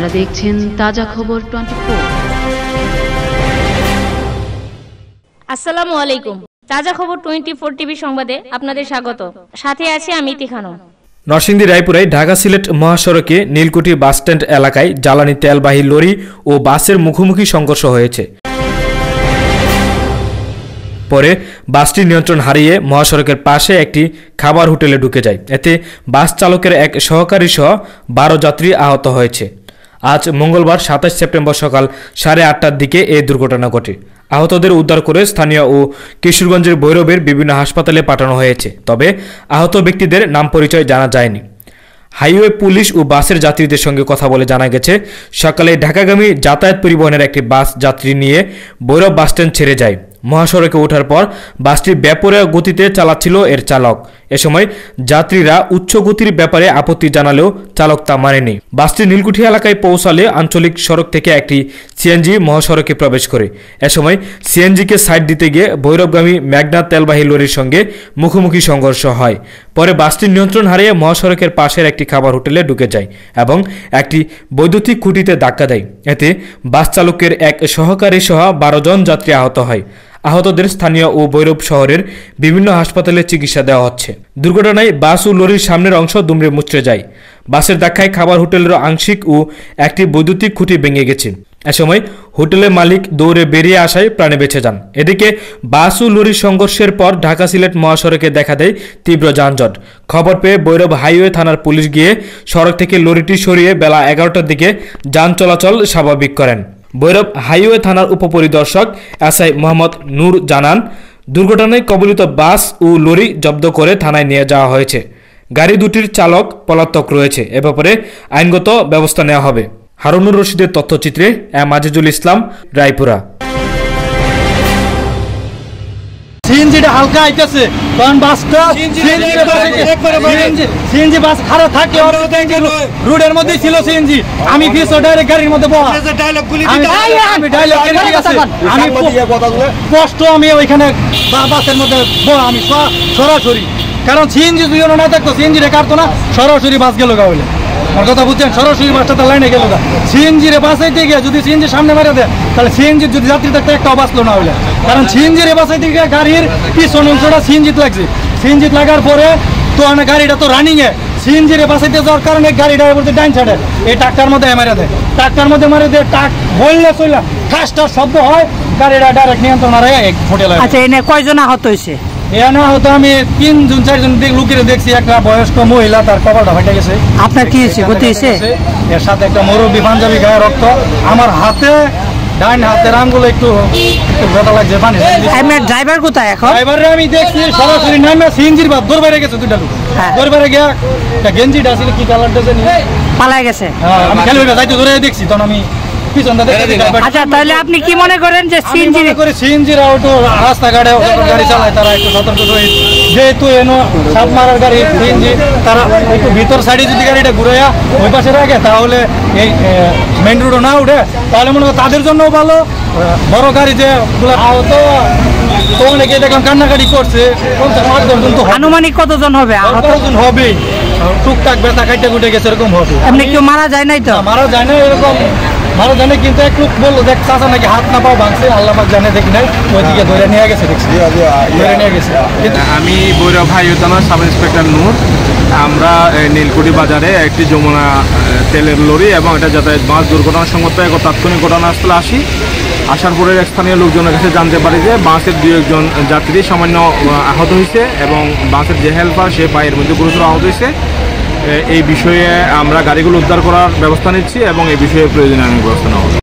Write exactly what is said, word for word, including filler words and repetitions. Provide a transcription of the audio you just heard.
আপনারা দেখছেন তাজা খবর টোয়েন্টি ফোর। আসসালামু আলাইকুম। তাজা খবর টোয়েন্টি ফোর টিভি সংবাদে আপনাদের স্বাগত। সাথে আছি আমি ইতি খানম। নরসিংদী রায়পুরায় ঢাকা সিলেট মহাসড়কে নীলকুঠি বাসস্ট্যান্ড এলাকায় জ্বালানি তেলবাহী লরি ও বাসের মুখোমুখি সংঘর্ষ হয়েছে। পরে বাসটি নিয়ন্ত্রণ হারিয়ে মহাসড়কের পাশে একটি খাবার হোটেলে ঢুকে যায়। এতে বাস চালকের এক সহকারী সহ বারো যাত্রী আহত হয়েছে। আজ মঙ্গলবার সাতাশ সেপ্টেম্বর সকাল সাড়ে আটটার দিকে এই দুর্ঘটনা ঘটে। আহতদের উদ্ধার করে স্থানীয় ও কিশোরগঞ্জের ভৈরবের বিভিন্ন হাসপাতালে পাঠানো হয়েছে। তবে আহত ব্যক্তিদের নাম পরিচয় জানা যায়নি। হাইওয়ে পুলিশ ও বাসের যাত্রীদের সঙ্গে কথা বলে জানা গেছে, সকালে ঢাকাগামী যাতায়াত পরিবহনের একটি বাস যাত্রী নিয়ে ভৈরব বাসস্ট্যান্ড ছেড়ে যায়। মহাসড়কে ওঠার পর বাসটি বেপরোয়া গতিতে চালাচ্ছিল এর চালক। এ সময় যাত্রীরা উচ্চ গতির ব্যাপারে আপত্তি জানালেও চালক তা মানেনি। বাসটি নীলকুঠি এলাকায় পৌঁছালে আঞ্চলিক সড়ক থেকে একটি সিএনজি মহাসড়কে প্রবেশ করে। এ সময় সিএনজিকে সাইড দিতে গিয়ে ভৈরবগামী মেঘনা তেলবাহী লরির সঙ্গে মুখোমুখি সংঘর্ষ হয়। পরে বাসটির নিয়ন্ত্রণ হারিয়ে মহাসড়কের পাশের একটি খাবার হোটেলে ঢুকে যায় এবং একটি বৈদ্যুতিক খুঁটিতে ধাক্কা দেয়। এতে বাস চালকের এক সহকারী সহ বারো জন যাত্রী আহত হয়। আহতদের স্থানীয় ও ভৈরব শহরের বিভিন্ন হাসপাতালে চিকিৎসা দেওয়া হচ্ছে। দুর্ঘটনায় বাস ও লরির সামনের অংশ দুমড়ে মুচড়ে যায়। বাসের ধাক্কায় খাবার হোটেলের আংশিক ও একটি বৈদ্যুতিক খুঁটি ভেঙে গেছে। এ সময় হোটেলের মালিক দৌড়ে বেরিয়ে আসায় প্রাণে বেঁচে যান। এদিকে বাস ও লরির সংঘর্ষের পর ঢাকা সিলেট মহাসড়কে দেখা দেয় তীব্র যানজট। খবর পেয়ে ভৈরব হাইওয়ে থানার পুলিশ গিয়ে সড়ক থেকে লরিটি সরিয়ে বেলা এগারোটার দিকে যান চলাচল স্বাভাবিক করেন। ভৈরব হাইওয়ে থানার উপপরিদর্শক এসআই মোহাম্মদ নূর জানান, দুর্ঘটনায় কবলিত বাস ও লরি জব্দ করে থানায় নিয়ে যাওয়া হয়েছে। গাড়ি দুটির চালক পলাতক রয়েছে। এ ব্যাপারে আইনগত ব্যবস্থা নেওয়া হবে। হারুনুর রশিদের তথ্যচিত্রে এম আজিজুল ইসলাম, রায়পুরা। সিএনজিটা হালকা আইতেছে, কারণ বাসটা সিএনজি বাস খারাপ থাকে রোডের মধ্যে ছিল সিএনজি। আমি পিছনে ডাইরেক্ট গাড়ির মধ্যে বসা, আমি ডাইরেক্ট আমি কষ্ট আমি ওইখানে বাসের মধ্যে বসা, আমি সরাসরি, কারণ সিএনজি যদি না থাকতো সিএনজি রে কাটতো না, সরাসরি বাস গেল গা হইলে। আমার কথা বুঝছেন, সরাসরি বাসটা তার লাইনে গেল গা। সিএনজি রে বাসাইতে গিয়ে যদি সিএনজি সামনে মারা দেয় তাহলে সিএনজির যদি যাত্রী থাকতো একটাও বাঁচলো না হইলে, কারণ সিএনজি রে বাসাইতে গিয়ে গাড়ির পিছন অংশটা সিএনজিত লাগছে। সিএনজিত লাগার পরে তো আমার গাড়িটা তো রানিং এ, সিএনজি রে বাসাইতে যাওয়ার কারণে গাড়িটা বলতে ডাইন সাইডে এই ট্রাক্টার মধ্যে মারা দেয়, ট্রাক্টার মধ্যে মারা দেয়, টাক বললে চইলা ঠাসটার শব্দ হয়, গাড়িটা ডাইরেক্ট নিয়ন্ত্রণ হারায় এক হোটেলে। আচ্ছা, এনে কয়জন আহত হয়েছে? এখানে হয়তো আমি তিনজন চারজন লোকের দেখছি, একটা বয়স্ক মহিলা তার কপালটা ফাটে গেছে। আপনার কি হয়েছে? ক্ষতি হয়েছে? এর সাথে একটা মুরব্বী পাঞ্জাবি গায়ে রক্ত, আমার হাতে ডাইন হাতের আঙ্গুলে একটু ব্যথা লাগছে। পানি ড্রাইভার কোথায় এখন? ড্রাইভারে আমি দেখছি সরাসরি নামে সিএনজির বাদ দৌড় বাইরে গেছে, দুইটা লোক দৌড় বাইরে গিয়া একটা গেঞ্জিটা ছিল কি কালারটা জানি পালাই গেছে। আমি খেলে যাইতে ধরে দেখছি, তখন আমি আচ্ছা, তাহলে আপনি কি মনে করেন যে সিএনজি করে সিএনজিরা একটু রাস্তাঘাটে গাড়ি চালায়, তারা একটু সতর্ক সহিত, যেহেতু এনো সাপ মারার গাড়ি সিএনজি, তারা একটু ভিতর সাইডে যদি গাড়িটা ঘুরাইয়া ওই পাশে রাখে তাহলে এই মেইন রোডও না উঠে, তাহলে মনে হয় তাদের জন্যও ভালো। বড় গাড়ি যে আহত তো অনেকে দেখলাম কান্নাকাটি করছে, আনুমানিক কতজন হবে? কতজন হবে টুকটাক ব্যথা কাইটা কুটে গেছে এরকম হবে। এমনি কেউ মারা যায় নাই তো? মারা যায় না এরকম মারা জানে, কিন্তু এক লোক বললো দেখ চাচা নাকি হাত না পাও ভাঙছে, আল্লাহ পাক জানে দেখি নাই, ওইদিকে ধরে নিয়ে গেছে, দেখছি ধরে নিয়ে গেছে। আমি ভৈরব হাইওয়ে থানার সাব ইন্সপেক্টর নূর। আমরা নীলকুঠি বাজারে একটি যমুনা তেলের লরি এবং এটা যাতায়াত বাস দুর্ঘটনা সংগত এক তাৎক্ষণিক ঘটনাস্থলে আসি। আসার পরে স্থানীয় লোকজনের কাছে জানতে পারি যে বাসের দুই একজন যাত্রী সামান্য আহত হয়েছে এবং বাসের যে হেল্পার সে পায়ের মধ্যে গুরুতর আহত হয়েছে। এই বিষয়ে আমরা গাড়িগুলো উদ্ধার করার ব্যবস্থা নিচ্ছি এবং এই বিষয়ে প্রয়োজনীয় ব্যবস্থা নেওয়া হবে।